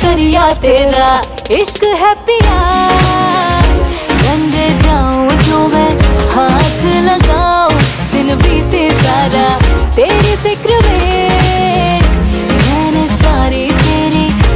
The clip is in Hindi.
सरिया तेरा इश्क है पिया। रंगे जाऊं जो मैं हाथ लगाऊं, दिन बीते सारा तेरी फिक्र में।